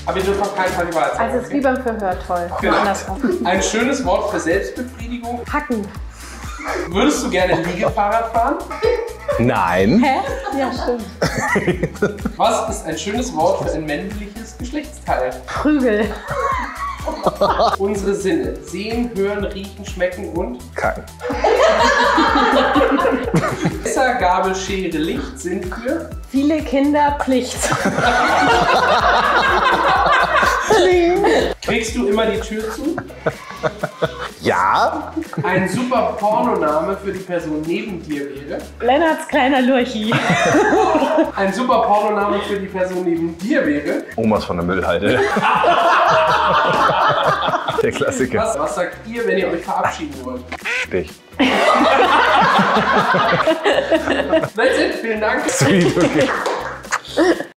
Aber ihr dürft auf keinen Fall die Wahrheit sagen. Also es ist wie beim Verhör, toll. Genau. Andersrum. Ein schönes Wort für Selbstbefriedigung. Hacken. Würdest du gerne Liegefahrrad fahren? Nein. Hä? Ja, stimmt. Was ist ein schönes Wort für ein männliches Geschlechtsteil? Prügel. Unsere Sinne. Sehen, hören, riechen, schmecken und Kacken. Messer, Gabel, Schere, Licht sind für Viele Kinder, Pflicht. Kriegst du immer die Tür zu? Ja. Ein super Pornoname für die Person neben dir wäre? Lennarts kleiner Lurchi. Ein super Pornoname für die Person neben dir wäre? Omas von der Müllhalde. Der Klassiker. Was sagt ihr, wenn ihr euch verabschieden wollt? Stich. That's it, vielen Dank. Sweet, okay.